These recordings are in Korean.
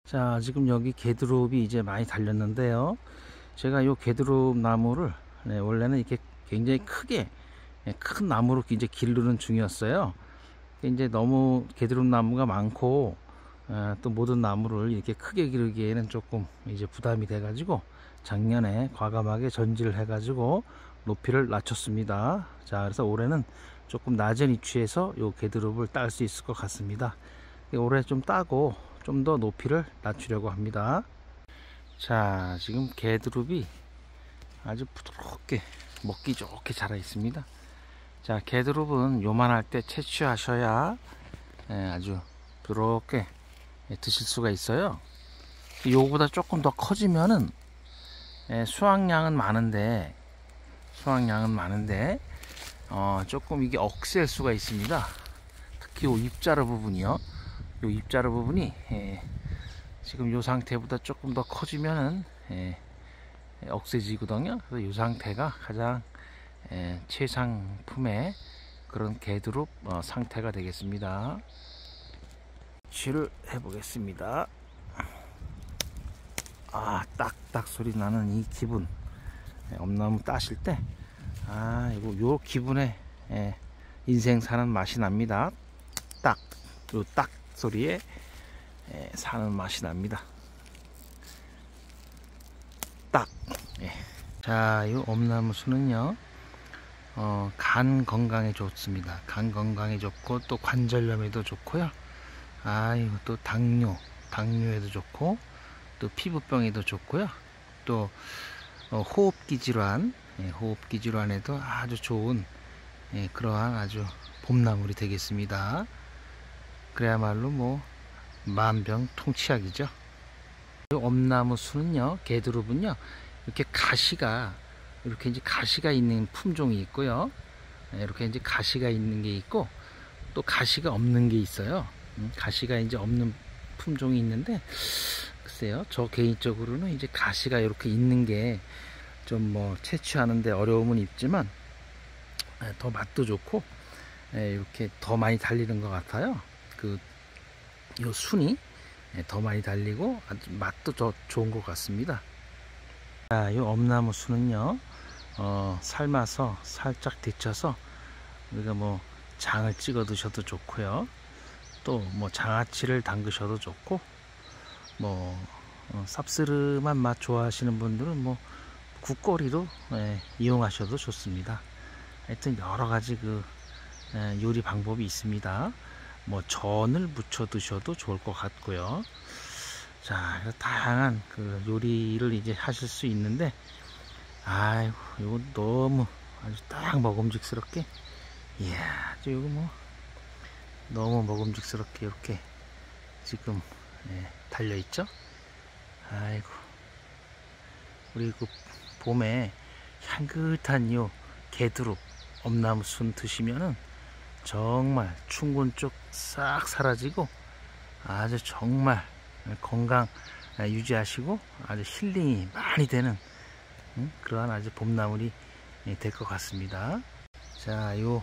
자, 지금 여기 개드롭이 이제 많이 달렸는데요. 제가 이 개드롭 나무를 원래는 이렇게 굉장히 크게 큰 나무로 이제 기르는 중이었어요. 이제 너무 개드롭 나무가 많고 또 모든 나무를 이렇게 크게 기르기에는 조금 이제 부담이 돼 가지고 작년에 과감하게 전지를 해 가지고 높이를 낮췄습니다. 자, 그래서 올해는 조금 낮은 위치에서 요 개드롭을 딸 수 있을 것 같습니다. 올해 좀 따고 좀 더 높이를 낮추려고 합니다. 자, 지금 개드롭이 아주 부드럽게 먹기 좋게 자라 있습니다. 자, 개드롭은 요만할 때 채취하셔야 아주 부드럽게 드실 수가 있어요. 요거보다 조금 더 커지면은 수확량은 많은데 조금 이게 억셀 수가 있습니다. 특히 요 입자루 부분이요. 요 입자루 부분이 지금 요 상태보다 조금 더 커지면은 억세지거든요. 그래서 요 상태가 가장 최상품의 그런 개드롭 상태가 되겠습니다. 취를 해보겠습니다. 아, 딱딱 소리 나는 이 기분, 엄나무 따실 때 이거 요 기분에 인생 사는 맛이 납니다. 요 딱 소리에 사는 맛이 납니다. 딱. 자, 이 엄나무 수는요, 간 건강에 좋습니다. 간 건강에 좋고 또 관절염에도 좋고요. 이거 또 당뇨에도 좋고 또 피부병에도 좋고요. 또 호흡기 질환에도 아주 좋은 그러한 아주 봄나물이 되겠습니다. 그야말로 뭐 만병통치약이죠. 엄나무 수는요, 개드롭은요, 이렇게 이제 가시가 있는 품종이 있고요. 이렇게 이제 가시가 있는 게 있고 또 가시가 없는 게 있어요. 가시가 이제 없는 품종이 있는데, 글쎄요, 저 개인적으로는 이제 가시가 이렇게 있는 게 좀 뭐 채취하는데 어려움은 있지만 더 맛도 좋고 이렇게 더 많이 달리는 것 같아요. 요 순이 더 많이 달리고 아주 맛도 더 좋은 것 같습니다. 자, 요 엄나무 순은요, 삶아서 살짝 데쳐서 우리가 뭐 장을 찍어 드셔도 좋고요. 또 뭐 장아찌를 담그셔도 좋고, 뭐 쌉스름한 맛 좋아하시는 분들은 뭐 국거리로 이용하셔도 좋습니다. 하여튼 여러 가지 요리 방법이 있습니다. 뭐 전을 무쳐 드셔도 좋을 것 같고요. 자, 다양한 요리를 이제 하실 수 있는데, 아이고, 이거 너무 아주 딱 먹음직스럽게, 이야, 이거 뭐 너무 먹음직스럽게 이렇게 지금 달려 있죠. 아이고, 우리 봄에 향긋한 요 개드롭 엄나무 순 드시면은 정말 충곤증 싹 사라지고 아주 정말 건강 유지하시고 아주 힐링이 많이 되는 그러한 아주 봄나물이 될 것 같습니다. 자, 요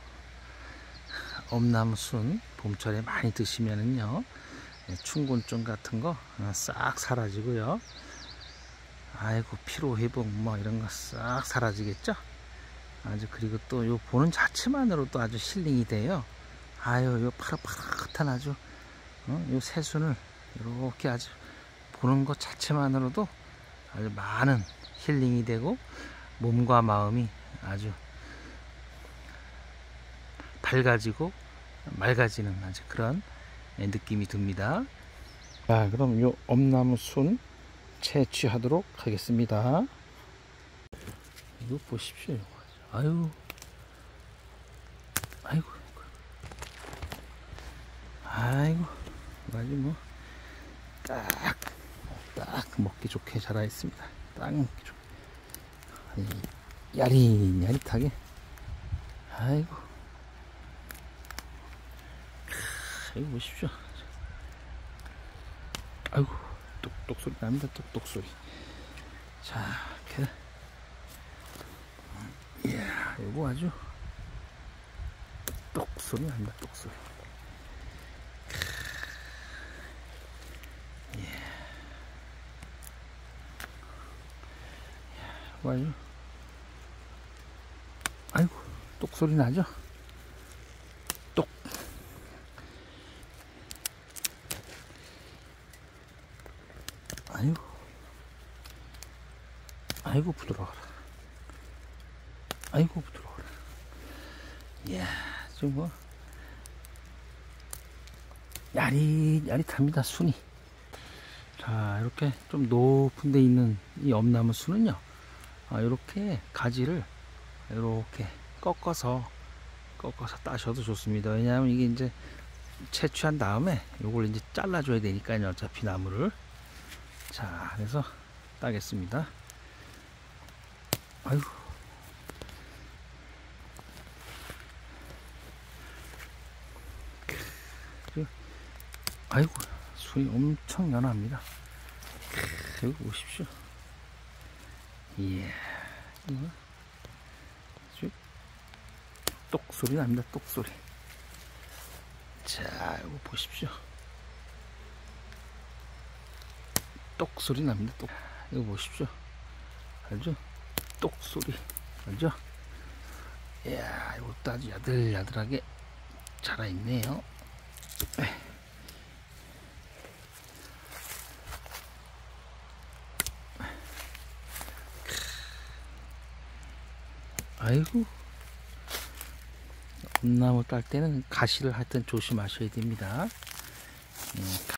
엄나무순 봄철에 많이 드시면은요, 충곤증 같은 거 싹 사라지고요. 아이고, 피로회복 뭐 이런 거 싹 사라지겠죠. 아주, 그리고 또 요 보는 자체만으로도 아주 힐링이 돼요. 요 파릇파릇한 아주 요 새순을 이렇게 아주 보는 것 자체만으로도 아주 많은 힐링이 되고 몸과 마음이 아주 밝아지고 맑아지는 아주 그런 느낌이 듭니다. 자, 그럼 요 엄나무 순 채취하도록 하겠습니다. 이거 보십시오. 아이고, 아주 뭐 딱 먹기 좋게 자라 있습니다. 딱 먹기 좋게, 야릿야릿하게. 아이고, 이거 보십시오. 아이고, 똑똑 소리 납니다. 똑똑 소리. 자, 이렇게. 이야, 이거 아주 똑 소리 납니다. 똑 소리. 예. 좋아요. 아이고, 똑 소리 나죠? 똑. 아이고, 아이고 부드러워라. 아이고 부드러워라. 이야, 좀 뭐 야릿야릿합니다. 순이. 자, 이렇게 좀 높은 데 있는 이 엄나무 순은요, 이렇게 가지를 이렇게 꺾어서 따셔도 좋습니다. 왜냐하면 이게 이제 채취한 다음에 요걸 이제 잘라줘야 되니까요. 어차피 나무를. 자, 그래서 따겠습니다. 아이고. 아이고, 순이 엄청 연합니다. 여기 보십시오. 이야, 이거 똑 소리 납니다. 똑 소리. 자, 이거 보십시오. 똑 소리 납니다. 똑. 이거 보십시오. 알죠? 똑 소리. 알죠? 이야, 이것도 아주 야들야들하게 자라있네요. 아이고, 엄나무 딸 때는 가시를 하여튼 조심하셔야 됩니다.